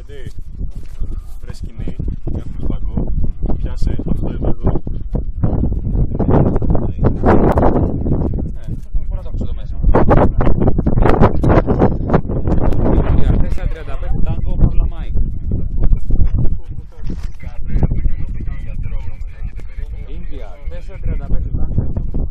Ready. Βρες σκηνή, έχουμε παγκό, πιάσε αυτό εδώ. Ναι, αυτό μπορώ να το ακούσω εδώ μέσα. 435 τάγκο Παρλαμάικ. Ίνδια, 435 τάγκο.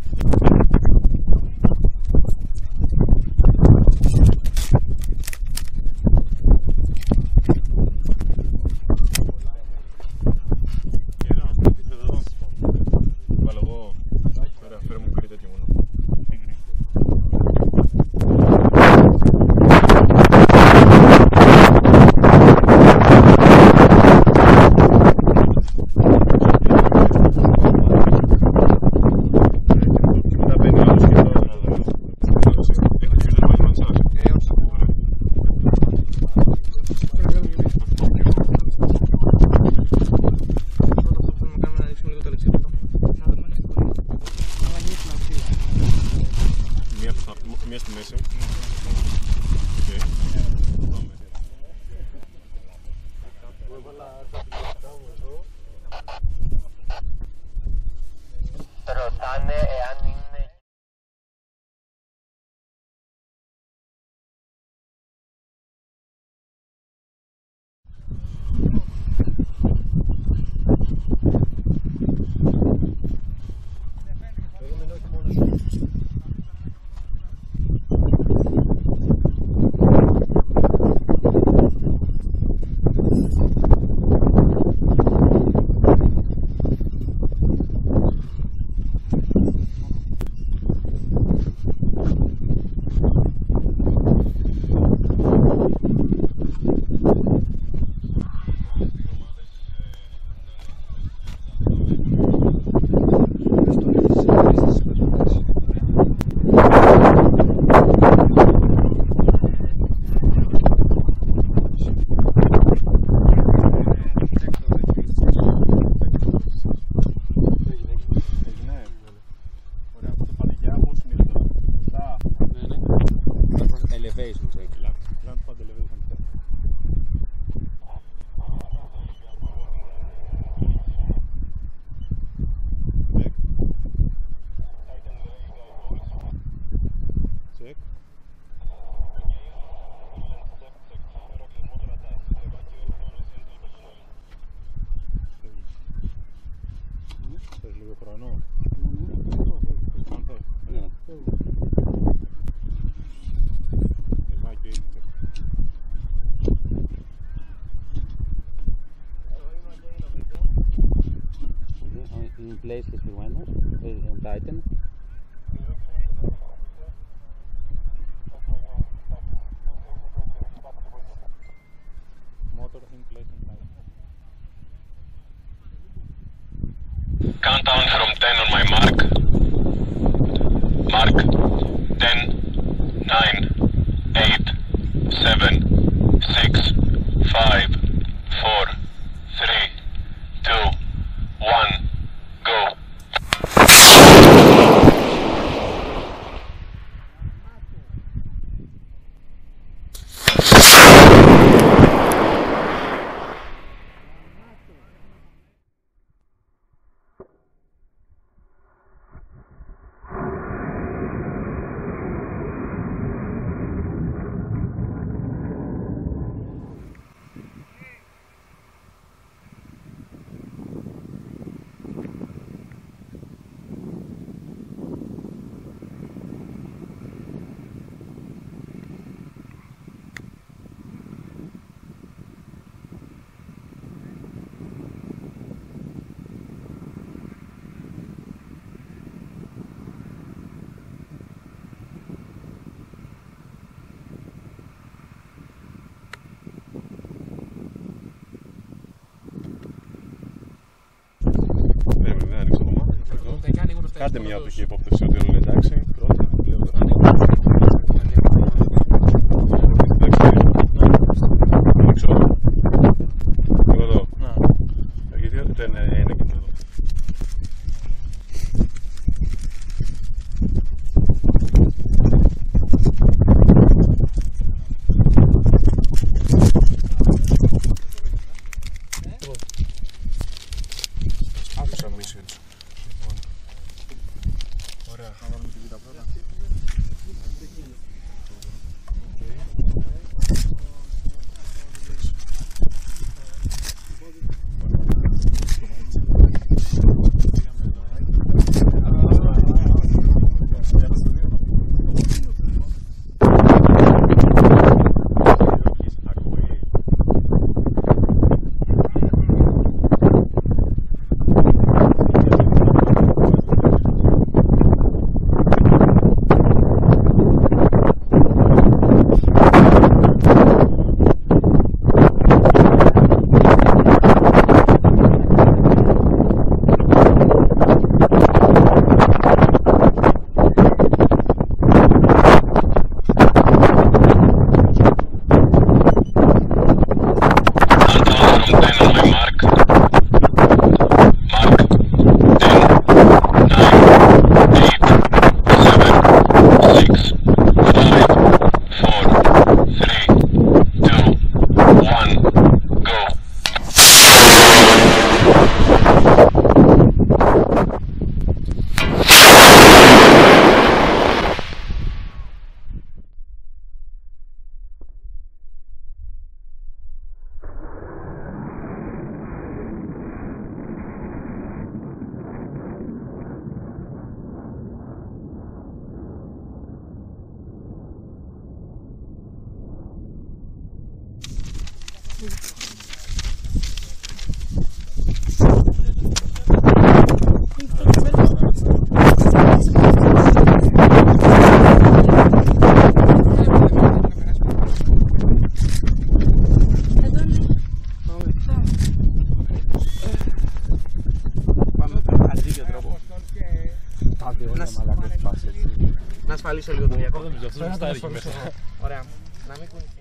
Μία στη μέση. Ρωτάνε εάν είναι... Elevation check. Land fund elevation check. Check. Θες λίγο χρόνο? In place his windows on Titan. Motor in place on Titan. Countdown from 10 on my mark. Mark 10, 9, 8, 7, 6, 5, 4, 3, 2, 1. Go. Κάντε μια οπτική υπόθεση ότι όλα είναι εντάξει. Πρώτα, λέω τώρα. Ανοίξω εδώ. Εγώ εδώ. Γιατί δεν είναι και εδώ. Να ασφαλίσω λίγο το διακό. Ωραία. Να μην κουνηθεί.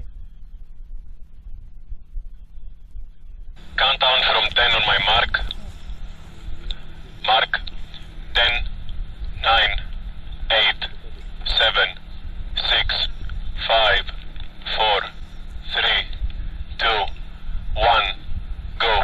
Countdown from 10 on my mark. Mark. 10, 9, 8, 7, 6, 5, 4, 3, 2, 1, go.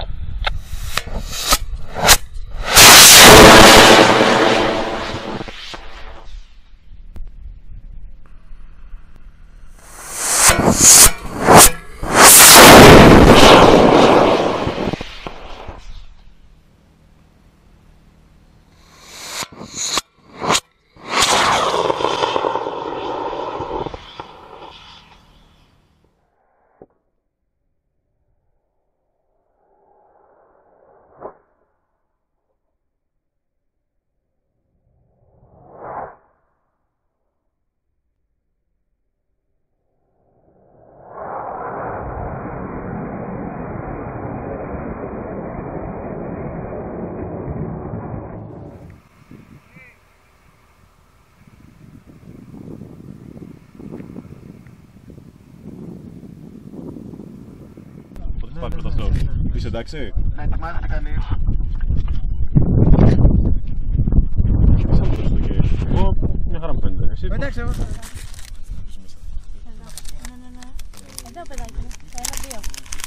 Πάρε πρώτα αυτό. Είσαι εντάξει? Ναι, τα μάθατε κανείς. Σαν το στο κέι. Εγώ μια χαρά μου φαίνεται. Εσύ? Εντάξει, εγώ. Ναι. Εδώ παιδάκι μου, θα έλα δύο.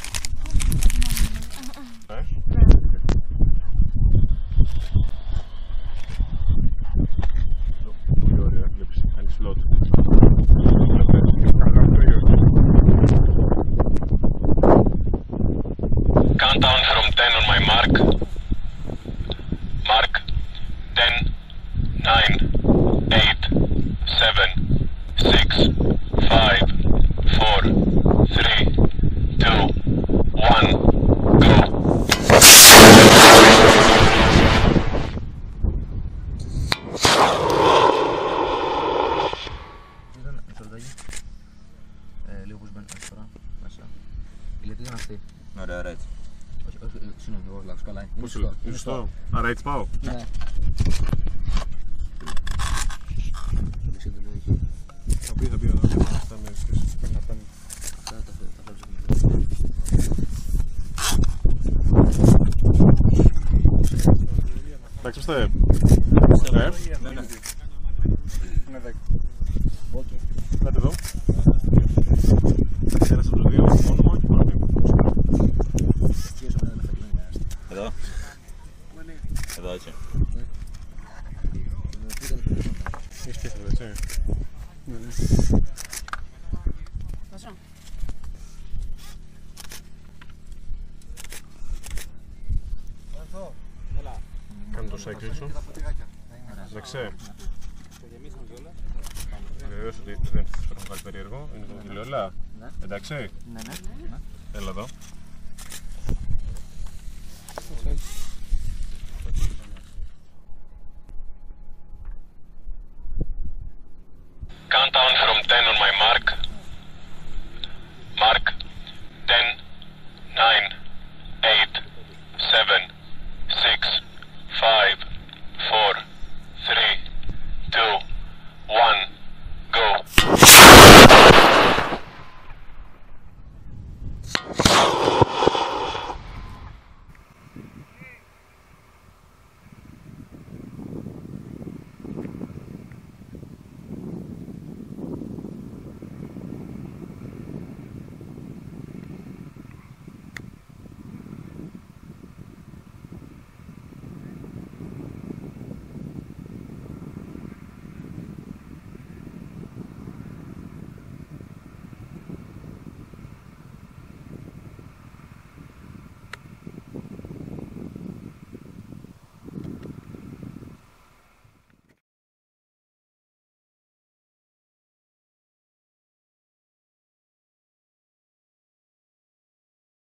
Πολύ ωραία, βλέπεις, κάνει slot. Καλά το ίδιο. Countdown from 10 on my mark. Mark. 10, 9, 8, 7, 6, 5, 4, 3, 2, 1, go. Λίγο πως μπαίνει τώρα μέσα. Γιατί ήταν αυτή. Ωραία, ωραία έτσι. Όχι, συγγνώμη, εγώ λάθος, καλά. Πώς είναι σωστό? Άρα έτσι πάω. Ναι. Θα πει, θα φτάνει πίσω. Εντάξει, πιστεύω. Είναι 10. Κάτε εδώ. Ένας από τους δύο, μόνο όχι μόνο. Εδώ. Εδώ έτσι. Έχεις πιέσει εδώ, έτσι. Πόσο. Κάνε το cycle έξω. Εντάξει. Βεβαίως ότι δεν θα φέρω κάτι περίεργο. Είναι το τηλεόλα. Εντάξει. Ναι. Έλα εδώ.